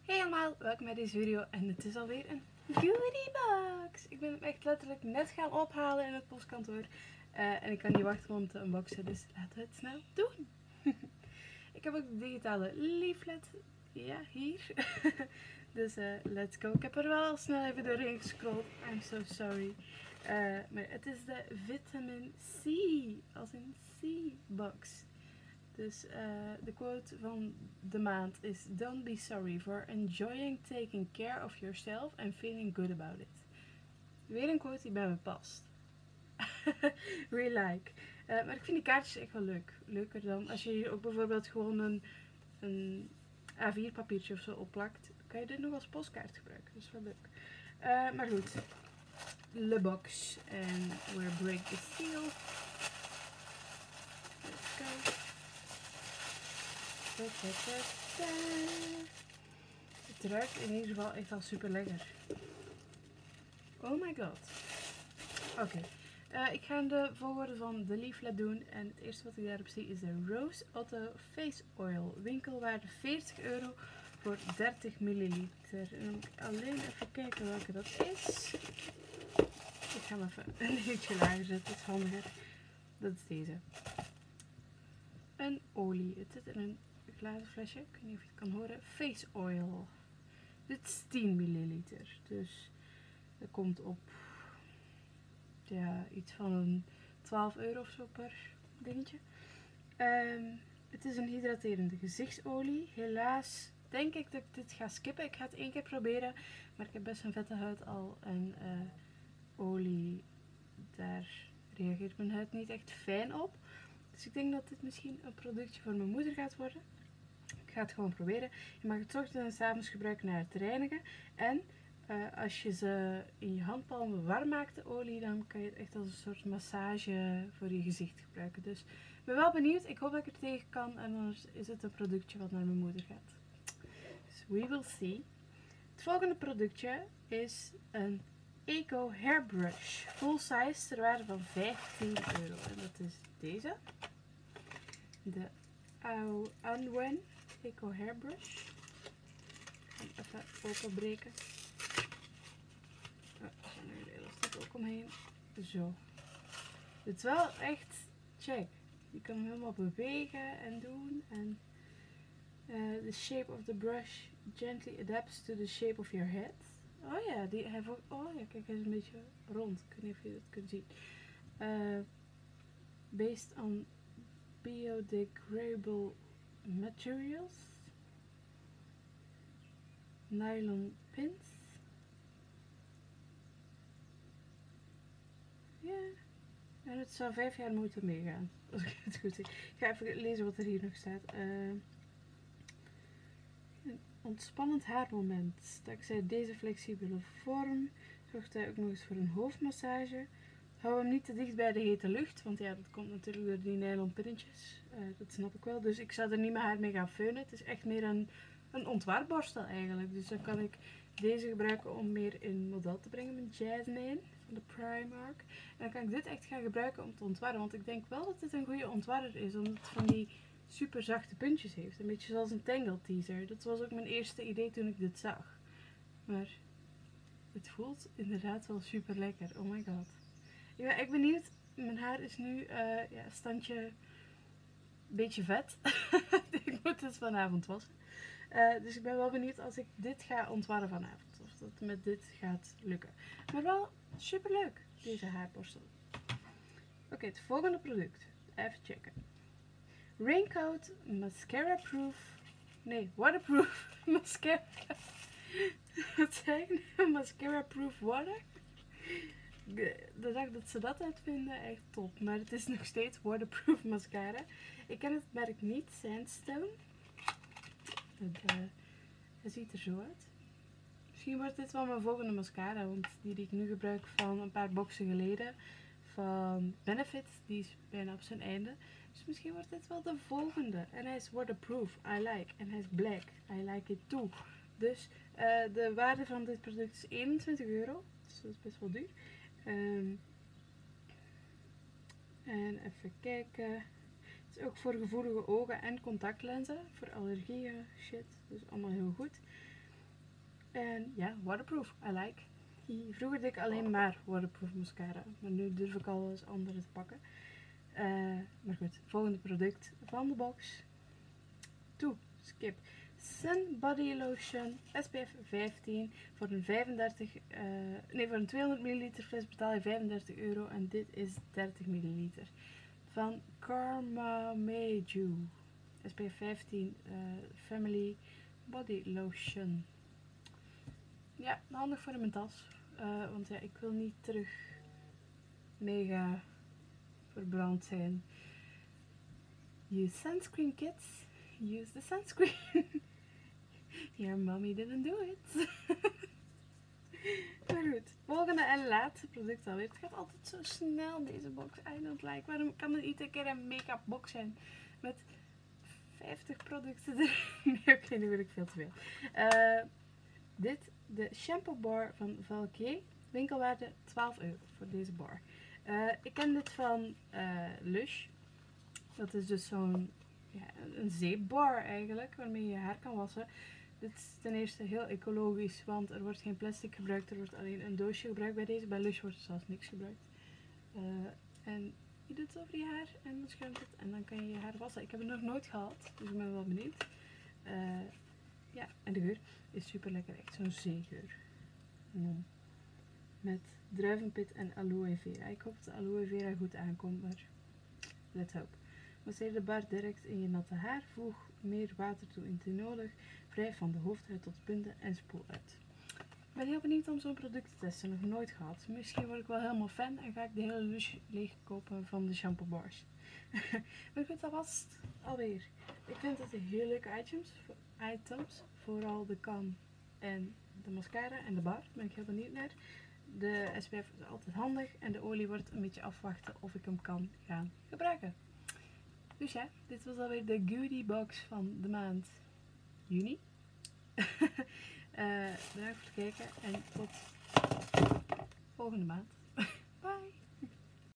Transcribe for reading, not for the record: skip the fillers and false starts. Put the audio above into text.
Hey allemaal, welkom bij deze video en het is alweer een goodiebox. Ik ben hem echt letterlijk net gaan ophalen in het postkantoor en ik kan niet wachten om te unboxen, dus laten we het snel doen. Ik heb ook de digitale leaflet, ja hier, dus let's go. Ik heb er wel snel even doorheen gescrolld, I'm so sorry. Maar het is de Vitamin C, als een C-box. Dus de quote van de maand is: Don't be sorry for enjoying taking care of yourself and feeling good about it. Weer een quote die bij me past. Real like. Maar ik vind die kaartjes echt wel leuk. Leuker dan als je hier ook bijvoorbeeld gewoon een A4 papiertje of zo opplakt. Kan je dit nog als postkaart gebruiken. Dat is wel leuk. Maar goed. Le box. En we break the seal. Let's go. Het ruikt in ieder geval echt al super lekker. Oh my god. Oké. Ik ga de volgorde van de leaflet doen. En het eerste wat ik daarop zie is de Rose Otto Face Oil. Winkelwaarde €40 voor 30 milliliter. En dan moet ik alleen even kijken welke dat is. Ik ga hem even een beetje lager zetten. Dat is handiger. Dat is deze. Een olie. Het zit in een glazen flesje. Ik weet niet of je het kan horen. Face oil. Dit is 10 milliliter. Dus dat komt op ja, iets van een €12 of zo per dingetje. Het is een hydraterende gezichtsolie. Helaas denk ik dat ik dit ga skippen. Ik ga het 1 keer proberen. Maar ik heb best een vette huid al. En olie, daar reageert mijn huid niet echt fijn op. Dus ik denk dat dit misschien een productje voor mijn moeder gaat worden. Ik ga het gewoon proberen. Je mag het 's ochtends en 's avonds gebruiken naar het reinigen. En als je ze in je handpalmen warm maakt, de olie, dan kan je het echt als een soort massage voor je gezicht gebruiken. Dus ik ben wel benieuwd. Ik hoop dat ik er tegen kan. En anders is het een productje wat naar mijn moeder gaat. Dus we will see. Het volgende productje is een Eco Hairbrush. Full size ter waarde van €15. En dat is deze. De Anwen Eco Hairbrush. Ik ga hem even openbreken. Oh, er zijn er de elastiek ook omheen. Zo. Het is wel echt check. Je kan hem helemaal bewegen en doen. En the shape of the brush gently adapts to the shape of your head. Oh ja, oh ja, kijk, hij is een beetje rond. Ik weet niet of je dat kunt zien. Based on biodegradable materials. Nylon pins. Ja. En het zou 5 jaar moeten meegaan. Als ik het goed zie. Ik ga even lezen wat er hier nog staat. Een ontspannend haarmoment. Dankzij deze flexibele vorm zorgt hij ook nog eens voor een hoofdmassage. Hou hem niet te dicht bij de hete lucht, want ja, dat komt natuurlijk door die nylon pinnetjes. Dat snap ik wel. Dus ik zou er niet mijn haar mee gaan feunen. Het is echt meer een ontwarborstel eigenlijk. Dus dan kan ik deze gebruiken om meer in model te brengen met Jasmine van de Primark. En dan kan ik dit echt gaan gebruiken om te ontwarren. Want ik denk wel dat dit een goede ontwarrer is, omdat het van die super zachte puntjes heeft. Een beetje zoals een Tangle teaser. Dat was ook mijn eerste idee toen ik dit zag. Maar het voelt inderdaad wel super lekker. Oh my god. Ik ben echt benieuwd. Mijn haar is nu ja, standje een beetje vet. Ik moet het vanavond wassen. Dus ik ben wel benieuwd als ik dit ga ontwarren vanavond. Of dat met dit gaat lukken. Maar wel super leuk, deze haarborstel. Oké, het volgende product. Even checken. Raincoat Mascara Proof. Nee, Waterproof Mascara. Wat zei ik nou? Mascara Proof Water? De dag dat ze dat uitvinden, echt top. Maar het is nog steeds waterproof mascara. Ik ken het merk niet, Sandstone. Het ziet er zo uit. Misschien wordt dit wel mijn volgende mascara, want die ik nu gebruik van een paar boxen geleden van Benefit, die is bijna op zijn einde. Dus misschien wordt dit wel de volgende. En hij is waterproof, I like. En hij is black, I like it too. Dus de waarde van dit product is €21. Dus dat is best wel duur. En even kijken. Het is ook voor gevoelige ogen en contactlenzen. Voor allergieën, shit. Dus allemaal heel goed. En ja, waterproof. I like. Vroeger deed ik alleen maar waterproof mascara. Maar nu durf ik al eens andere te pakken. Maar goed, volgende product van de box. Skip. Sun Body Lotion SPF 15 voor een 200 ml fles betaal je €35 en dit is 30 ml van Carmameju SPF 15 Family Body Lotion. Ja, handig voor in mijn tas, want ja, ik wil niet terug mega verbrand zijn. Use sunscreen kids. Use the sunscreen. Your mommy didn't do it. Maar goed, volgende en laatste product alweer. Het gaat altijd zo snel deze box. I don't like. Waarom kan het iedere keer een make-up box zijn met 50 producten erin? Nee, oké, nu wil ik veel te veel. Dit, de shampoo bar van Valkier. Winkelwaarde €12 voor deze bar. Ik ken dit van Lush. Dat is dus zo'n een zeepbar eigenlijk, waarmee je haar kan wassen. Dit is ten eerste heel ecologisch, want er wordt geen plastic gebruikt, er wordt alleen een doosje gebruikt bij deze. Bij Lush wordt er zelfs niks gebruikt. En je doet het over je haar en dan schuimt het en dan kan je je haar wassen. Ik heb het nog nooit gehad, dus ik ben wel benieuwd. Ja, en de geur is super lekker, echt zo'n zeegeur. Met druivenpit en aloe vera. Ik hoop dat de aloe vera goed aankomt, maar let's hope. Masseer de bar direct in je natte haar. Voeg meer water toe indien nodig. Wrijf van de hoofdhuid tot punten en spoel uit. Ik ben heel benieuwd om zo'n product te testen. Nog nooit gehad. Misschien word ik wel helemaal fan en ga ik de hele Lush leegkopen van de shampoo bars. Maar goed, dat was het alweer. Ik vind het heel leuke items. Vooral de kam en de mascara en de bar. Daar ben ik heel benieuwd naar. De SPF is altijd handig en de olie wordt een beetje afwachten of ik hem kan gaan gebruiken. Dus ja, dit was alweer de goodie box van de maand juni. Bedankt voor het kijken en tot volgende maand. Bye!